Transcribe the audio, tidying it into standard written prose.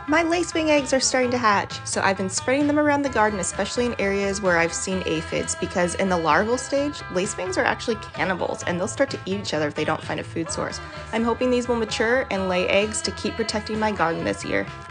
My lacewing eggs are starting to hatch, so I've been spreading them around the garden, especially in areas where I've seen aphids, because in the larval stage, lacewings are actually cannibals and they'll start to eat each other if they don't find a food source. I'm hoping these will mature and lay eggs to keep protecting my garden this year.